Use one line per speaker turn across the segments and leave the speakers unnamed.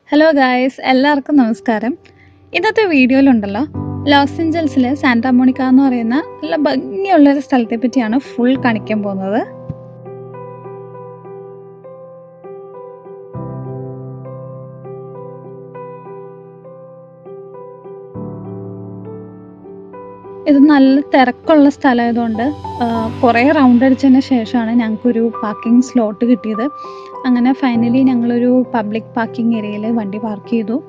Hello guys, എല്ലാവർക്കും നമസ്കാരം. ഇന്നത്തെ വീഡിയോയിലുണ്ടല്ലോ ലോസ് ഏഞ്ചൽസിലെ സാന്റാ മോണിക്ക എന്ന് പറയുന്ന നല്ല ഭംഗിയുള്ളൊരു സ്ഥലത്തെ പറ്റിയാണ് ഫുൾ കാണിക്കാൻ പോകുന്നത്. ഇത് നല്ല തിരക്കുള്ള സ്ഥലമായതുകൊണ്ട് കുറേ റൗണ്ട് അടിച്ചതിന് ശേഷമാണ് ഞങ്ങൾക്കൊരു പാർക്കിംഗ് സ്ലോട്ട് കിട്ടിയത്. അങ്ങനെ ഫൈനലി ഞങ്ങളൊരു പബ്ലിക് പാർക്കിംഗ് ഏരിയയിൽ വണ്ടി പാർക്ക് ചെയ്തു.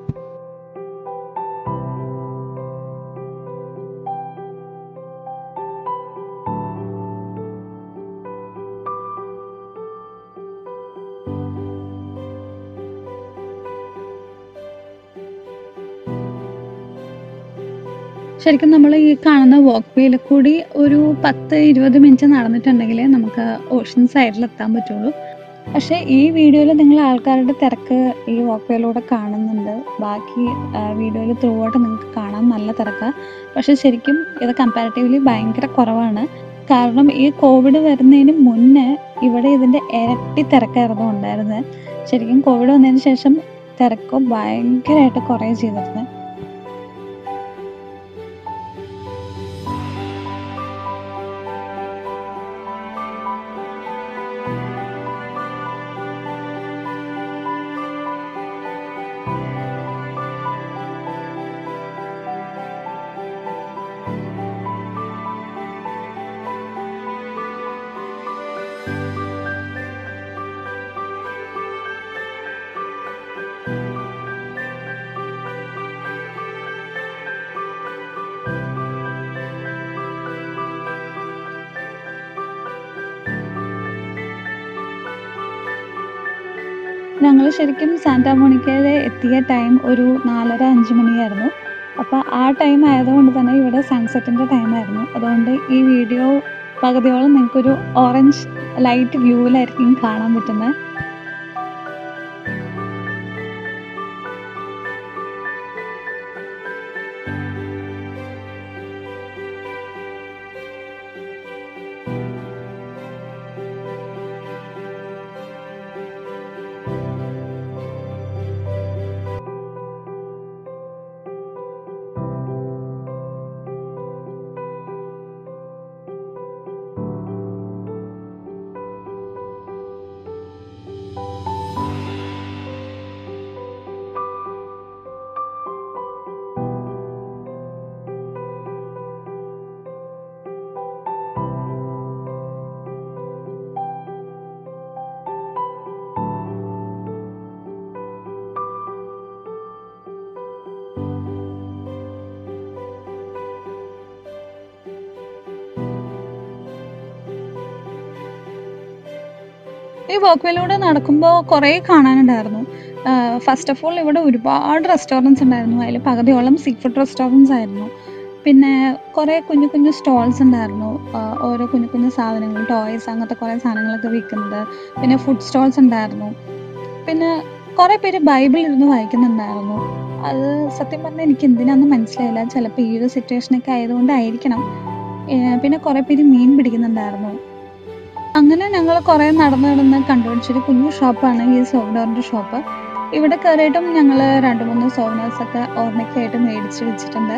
ശരിക്കും നമ്മൾ ഈ കാണുന്ന വാക്ക് വേയിൽ കൂടി ഒരു 10-20 മിനിറ്റ് നടന്നിട്ടുണ്ടെങ്കിൽ നമുക്ക് ഓഷൻ സൈഡിലെത്താൻ പറ്റുള്ളൂ. പക്ഷേ ഈ വീഡിയോയിൽ നിങ്ങൾ ആൾക്കാരുടെ തിരക്ക് ഈ വാക്ക് വേയിലൂടെ കാണുന്നുണ്ട്. ബാക്കി വീഡിയോയിൽ ത്രൂ ഔട്ട് നിങ്ങൾക്ക് കാണാൻ നല്ല തിരക്കാണ്. പക്ഷേ ശരിക്കും ഇത് കമ്പാരിറ്റീവ്ലി ഭയങ്കര കുറവാണ്. കാരണം ഈ കോവിഡ് വരുന്നതിന് മുന്നേ ഇവിടെ ഇതിൻ്റെ ഇരട്ടി തിരക്കായിരുന്നു ഉണ്ടായിരുന്നത്. ശരിക്കും കോവിഡ് വന്നതിന് ശേഷം തിരക്ക് ഭയങ്കരമായിട്ട് കുറേ ചെയ്തിരുന്നത്. ഞങ്ങൾ ശരിക്കും സാന്റാ മോണിക്കയിൽ എത്തിയ ടൈം ഒരു 4:30-5 മണിയായിരുന്നു. അപ്പോൾ ആ ടൈം ആയതുകൊണ്ട് തന്നെ ഇവിടെ സൺസെറ്റിൻ്റെ ടൈമായിരുന്നു. അതുകൊണ്ട് ഈ വീഡിയോ പകുതിയോളം നിങ്ങൾക്കൊരു ഓറഞ്ച് ലൈറ്റ് വ്യൂവിലായിരിക്കും കാണാൻ പറ്റുന്നത്. ഈ വാക്ക് വേയിലൂടെ നടക്കുമ്പോൾ കുറേ കാണാനുണ്ടായിരുന്നു. ഫസ്റ്റ് ഓഫ് ഓൾ ഇവിടെ ഒരുപാട് റെസ്റ്റോറൻറ്റ്സ് ഉണ്ടായിരുന്നു. അതിൽ പകുതിയോളം സീ ഫുഡ് റെസ്റ്റോറൻറ്റ്സ് ആയിരുന്നു. പിന്നെ കുറേ കുഞ്ഞു കുഞ്ഞു സ്റ്റോൾസ് ഉണ്ടായിരുന്നു. ഓരോ കുഞ്ഞു കുഞ്ഞു സാധനങ്ങൾ, ടോയ്സ്, അങ്ങനത്തെ കുറേ സാധനങ്ങളൊക്കെ വിൽക്കുന്നത്. പിന്നെ ഫുഡ് സ്റ്റോൾസ് ഉണ്ടായിരുന്നു. പിന്നെ കുറേ പേര് ബൈബിൾ ഇരുന്ന് വായിക്കുന്നുണ്ടായിരുന്നു. അത് സത്യം പറഞ്ഞാൽ എനിക്ക് എന്തിനാന്ന് മനസ്സിലായില്ല. ചിലപ്പോൾ ഈ ഒരു സിറ്റുവേഷനൊക്കെ ആയതുകൊണ്ടായിരിക്കണം. പിന്നെ കുറേ പേര് മീൻ പിടിക്കുന്നുണ്ടായിരുന്നു. അങ്ങനെ ഞങ്ങൾ കുറേ നടന്ന് കണ്ടുപിടിച്ചൊരു കുഞ്ഞു ഷോപ്പാണ് ഈ സോവനറിൻ്റെ ഷോപ്പ്. ഇവിടെ കയറിയിട്ടും ഞങ്ങൾ 2-3 സോവനേഴ്സൊക്കെ ഓർമ്മയ്ക്കായിട്ട് മേടിച്ച് വെച്ചിട്ടുണ്ട്.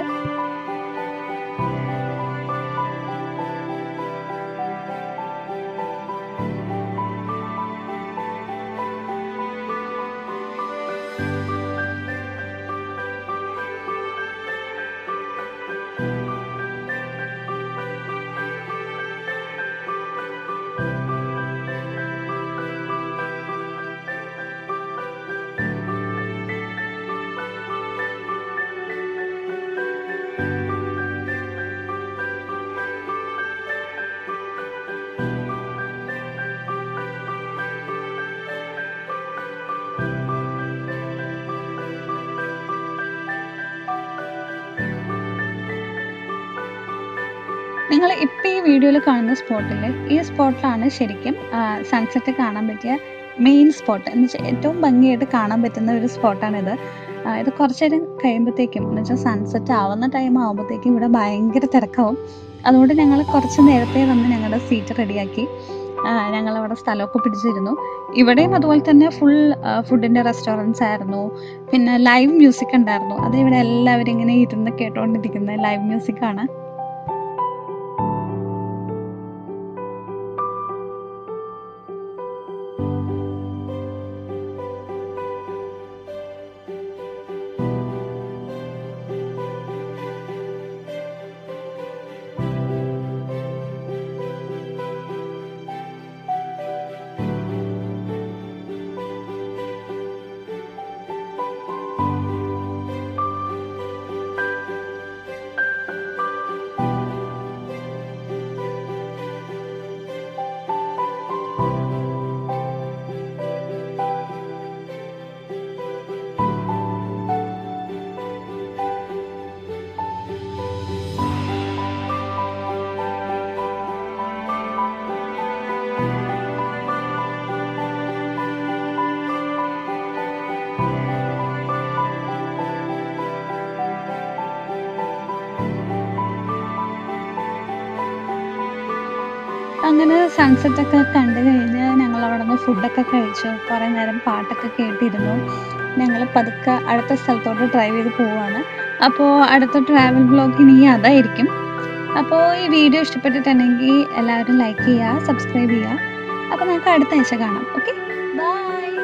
നിങ്ങൾ ഇപ്പോൾ ഈ വീഡിയോയിൽ കാണുന്ന സ്പോട്ടിൽ ഈ സ്പോട്ടിലാണ് ശരിക്കും സൺസെറ്റ് കാണാൻ പറ്റിയ മെയിൻ സ്പോട്ട് എന്ന് വെച്ചാൽ ഏറ്റവും ഭംഗിയായിട്ട് കാണാൻ പറ്റുന്ന ഒരു സ്പോട്ടാണിത്. ഇത് കുറച്ച് നേരം കഴിയുമ്പോഴത്തേക്കും എന്ന് വെച്ചാൽ സൺസെറ്റ് ആവുന്ന ടൈം ആകുമ്പോഴത്തേക്കും ഇവിടെ ഭയങ്കര തിരക്കാവും. അതുകൊണ്ട് ഞങ്ങൾ കുറച്ച് നേരത്തെ വന്ന് ഞങ്ങളുടെ സീറ്റ് റെഡിയാക്കി. ഞങ്ങളവിടെ സ്ഥലമൊക്കെ പിടിച്ചിരുന്നു. ഇവിടെയും അതുപോലെ തന്നെ ഫുൾ ഫുഡിൻ്റെ റെസ്റ്റോറൻറ്റ്സ് ആയിരുന്നു. പിന്നെ ലൈവ് മ്യൂസിക് ഉണ്ടായിരുന്നു. അത് ഇവിടെ എല്ലാവരും ഇങ്ങനെ ഇരുന്ന് കേട്ടോണ്ടിരിക്കുന്ന ലൈവ് മ്യൂസിക്കാണ്. അങ്ങനെ സൺസെറ്റൊക്കെ കണ്ടു കഴിഞ്ഞ് ഞങ്ങൾ അവിടെ നിന്ന് ഫുഡൊക്കെ കഴിച്ചു. കുറേ നേരം പാട്ടൊക്കെ കേട്ടിരുന്നു. ഞങ്ങൾ പതുക്കെ അടുത്ത സ്ഥലത്തോട്ട് ഡ്രൈവ് ചെയ്ത് പോവുകയാണ്. അപ്പോൾ അടുത്ത ട്രാവൽ വ്ളോഗ് ഇനി അതായിരിക്കും. അപ്പോൾ ഈ വീഡിയോ ഇഷ്ടപ്പെട്ടിട്ടുണ്ടെങ്കിൽ എല്ലാവരും ലൈക്ക് ചെയ്യുക, സബ്സ്ക്രൈബ് ചെയ്യുക. അപ്പോൾ നമുക്ക് അടുത്ത ആഴ്ച കാണാം. Okay, by.